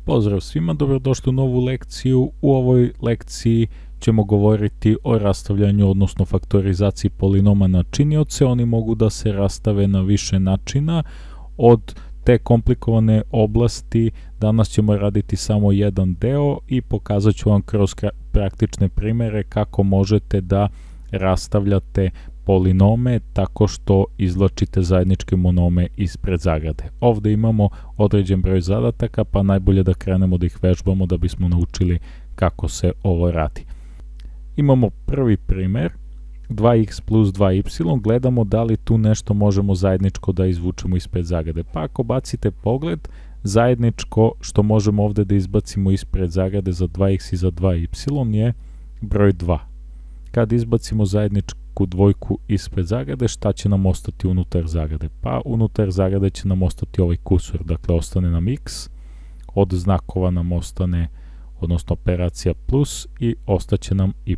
Pozdrav svima, dobrodošli u novu lekciju. U ovoj lekciji ćemo govoriti o rastavljanju, odnosno faktorizaciji polinoma na činioce. Oni mogu da se rastave na više načina. Od te komplikovane oblasti danas ćemo raditi samo jedan deo i pokazat ću vam kroz praktične primere kako možete da rastavljate polinome tako što izvlačite zajedničke monome ispred zagrade. Ovde imamo određen broj zadataka, pa najbolje da krenemo da ih vežbamo da bismo naučili kako se ovo radi. Imamo prvi primer, 2x plus 2y, gledamo da li tu nešto možemo zajedničko da izvučemo ispred zagrade. Pa ako bacite pogled, zajedničko što možemo ovde da izbacimo ispred zagrade za 2x i za 2y je broj 2. Kad izbacimo zajedničku dvojku ispred zagrade, šta će nam ostati unutar zagrade? Pa unutar zagrade će nam ostati ovaj kusur, dakle ostane nam x, od znakova nam ostane, odnosno operacija plus i ostaće nam y.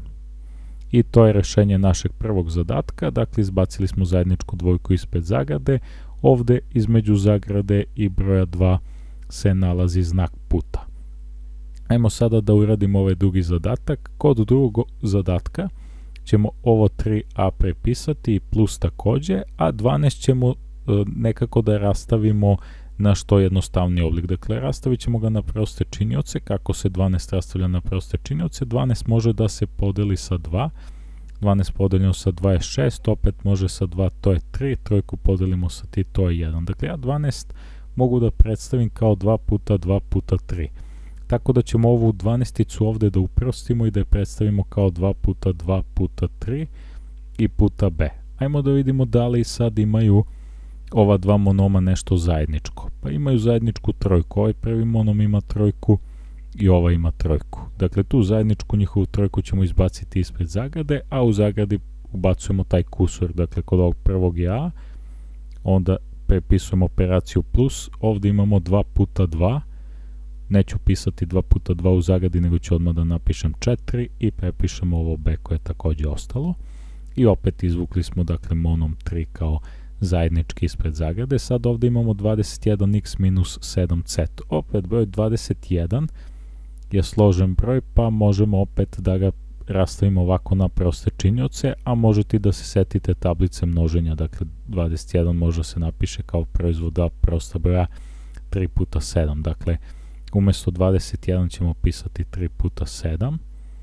I to je rešenje našeg prvog zadatka, dakle izbacili smo zajedničku dvojku ispred zagrade, ovde između zagrade i broja 2 se nalazi znak puta. Ajmo sada da uradimo ovaj drugi zadatak. Kod drugog zadatka ćemo ovo 3a prepisati i plus takođe, a 12 ćemo nekako da rastavimo na što jednostavniji oblik. Dakle, rastavit ćemo ga na proste činioce. Kako se 12 rastavlja na proste činioce? 12 može da se podeli sa 2. 12 podeljeno sa 2 je 6, opet može sa 2, to je 3, trojku podelimo sa 3, to je 1. Dakle, ja 12 mogu da predstavim kao 2 puta 2 puta 3. Tako da ćemo ovu 12-icu ovde da uprostimo i da je predstavimo kao 2 puta 2 puta 3 i puta b. Ajmo da vidimo da li sad imaju ova dva monoma nešto zajedničko. Pa imaju zajedničku trojku. Ovaj prvi monom ima trojku i ova ima trojku. Dakle, tu zajedničku njihovu trojku ćemo izbaciti ispred zagrade, a u zagradi ubacujemo taj kusur. Dakle, kod ovog prvog je a, onda prepisujemo operaciju plus. Ovde imamo 2 puta 2. Neću pisati 2 puta 2 u zagradi, nego ću odmah da napišem 4 i prepišemo ovo b koje je takođe ostalo. I opet izvukli smo, dakle, monom 3 kao zajednički ispred zagrade. Sad ovde imamo 21x minus 7z. Opet broj 21 je složen broj, pa možemo opet da ga rastavimo ovako na proste činioce, a možete i da se setite tablice množenja. Dakle, 21 može se napiše kao proizvod prosta broja 3 puta 7. Dakle, umesto 21 ćemo pisati 3 puta 7.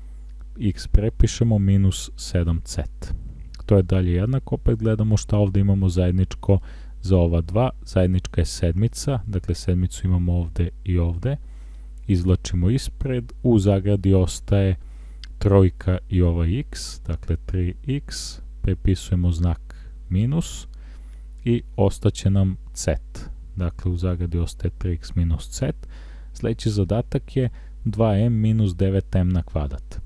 X prepišemo minus 7z. To je dalje jednako, opet gledamo šta ovde imamo zajedničko za ova dva. Zajednička je sedmica, dakle sedmicu imamo ovde i ovde. Izvlačimo ispred, u zagradi ostaje trojka i ova x, dakle 3x, prepisujemo znak minus i ostaće nam z. Dakle, u zagradi ostaje 3x minus z. Sledeći zadatak je 2m minus 9m na kvadrat.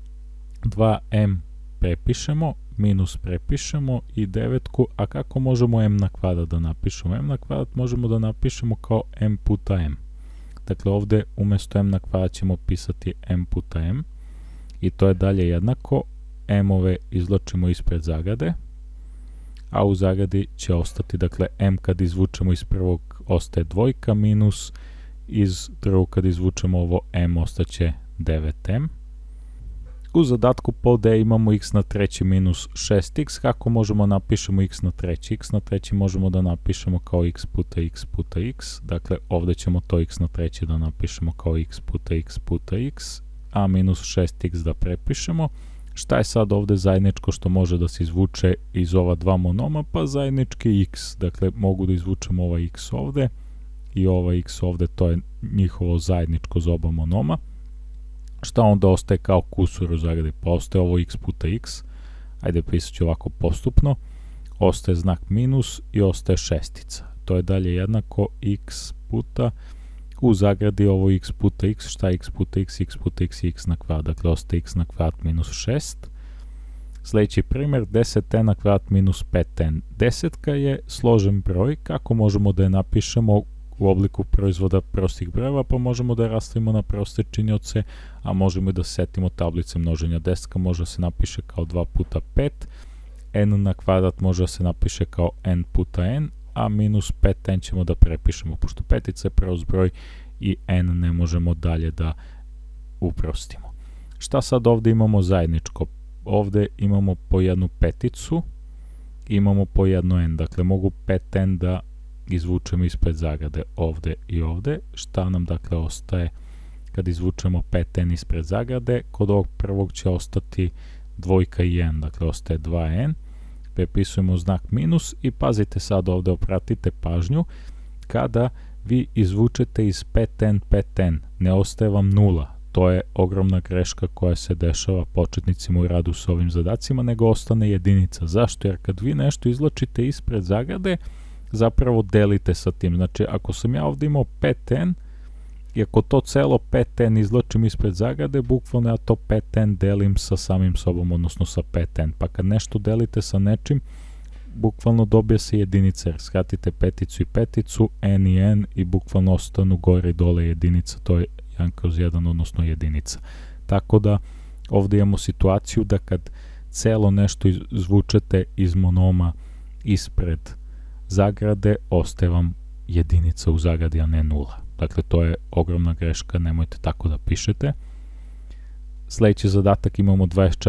2m prepišemo, minus prepišemo i 9, a kako možemo m na kvadrat da napišemo? M na kvadrat možemo da napišemo kao m puta m. Dakle, ovde umesto m na kvadrat ćemo pisati m puta m i to je dalje jednako. M-ove izvlačimo ispred zagrade, a u zagradi će ostati, dakle, m kad izvučemo iz prvog ostaje dvojka, minus iz drugog kad izvučemo ovo m ostaće 9m. U zadatku pod D imamo x na treći minus 6x. Kako možemo napišemo x na treći? X na treći možemo da napišemo kao x puta x puta x. Dakle, ovde ćemo to x na treći da napišemo kao x puta x puta x, a minus 6x da prepišemo. Šta je sad ovde zajedničko što može da se izvuče iz ova dva monoma? Pa zajednički x. Dakle, mogu da izvučemo ovaj x ovde i ovaj x ovde, to je njihovo zajedničko za oba monoma. Šta onda ostaje kao kusur u zagradi? Pa ostaje ovo x puta x. Ajde, pisat ću ovako postupno. Ostaje znak minus i ostaje šestica. To je dalje jednako x puta, u zagradi ovo x puta x. Šta je x puta x? X puta x je x na kvadrat. Dakle, ostaje x na kvadrat minus 6. Sledeći primer, 10n na kvadrat minus 5n. Desetka je složen broj. Kako možemo da je napišemo? U obliku proizvoda prostih brojeva, pa možemo da je rastavimo na proste činioce, a možemo i da setimo tablice množenja. Desetka može da se napiše kao 2 puta 5, n na kvadrat može da se napiše kao n puta n, a minus 5n ćemo da prepišemo, pošto petica je prost broj i n ne možemo dalje da uprostimo. Šta sad ovde imamo zajedničko? Ovde imamo po jednu peticu, imamo po jedno n, dakle mogu 5n da izvučemo ispred zagrade ovde i ovde. Šta nam dakle ostaje kad izvučemo 5n ispred zagrade? Kod ovog prvog će ostati dvojka i n, dakle ostaje 2n, prepisujemo znak minus i pazite sad ovde, obratite pažnju, kada vi izvučete iz 5n 5n, ne ostaje vam nula. To je ogromna greška koja se dešava početnicima u radu s ovim zadacima, nego ostane jedinica. Zašto? Jer kad vi nešto izvlačite ispred zagrade, zapravo delite sa tim. Znači, ako sam ja ovdje imao 5n, i ako to celo 5n izvlačim ispred zagrade, bukvalno ja to 5n delim sa samim sobom, odnosno sa 5n. Pa kad nešto delite sa nečim, bukvalno dobije se jedinica, jer shvatite peticu i peticu, n i n, i bukvalno ostanu gore i dole jedinica, to je 1/1, odnosno jedinica. Tako da ovdje imamo situaciju da kad celo nešto izvučete iz monoma ispred zagrade, ostaje vam jedinica u zagradi, a ne nula. Dakle, to je ogromna greška, nemojte tako da pišete. Sljedeći zadatak imamo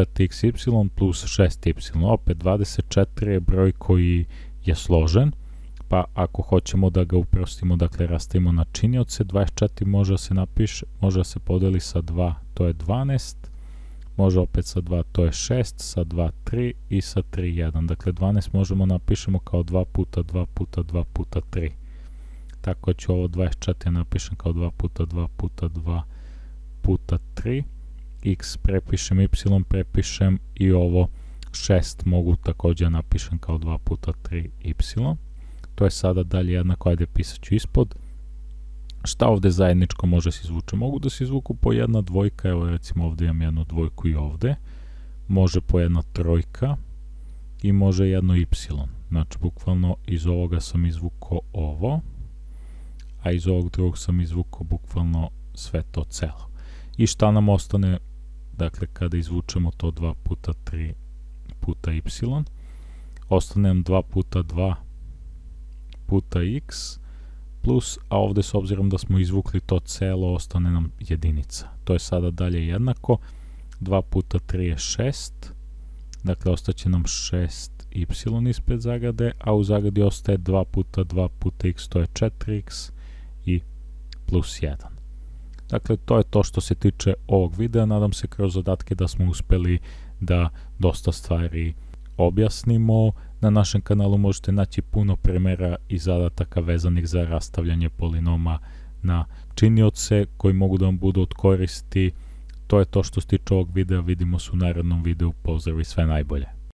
24xy plus 6y. Opet 24 je broj koji je složen, pa ako hoćemo da ga uprostimo, dakle rastavimo na činioce, 24 može da se podeli sa 2, to je 12, može opet sa 2, to je 6, sa 2, 3 i sa 3, 1. Dakle, 12 možemo napišemo kao 2 puta 2 puta 2 puta 3. Tako ću ovo 24 napišem kao 2 puta 2 puta 2 puta 3. X prepišem, y prepišem i ovo 6 mogu također napišem kao 2 puta 3 y. To je sada dalje jednako, ajde pisat ću ispod. Šta ovdje zajedničko može se izvući? Mogu da se izvuku po jedna dvojka, evo recimo ovdje imam jednu dvojku i ovdje. Može po jedna trojka i može jedno y. Znači, bukvalno iz ovoga sam izvukao ovo, a iz ovog drugog sam izvukao bukvalno sve to celo. I šta nam ostane, dakle, kada izvučemo to 2 puta 3 puta y, ostane nam 2 puta 2 puta x, plus, a ovdje s obzirom da smo izvukli to celo, ostane nam jedinica. To je sada dalje jednako, 2 puta 3 je 6, dakle, ostaće nam 6y ispred zagrade, a u zagradi ostaje 2 puta 2 puta x, to je 4x i plus 1. Dakle, to je to što se tiče ovog videa. Nadam se kroz zadatke da smo uspjeli da dosta stvari objasnimo. Na našem kanalu možete naći puno primjera i zadataka vezanih za rastavljanje polinoma na činioce koji mogu da vam budu od koristi. To je to što se tiče ovog videa. Vidimo se u narednom videu. Pozdrav i sve najbolje.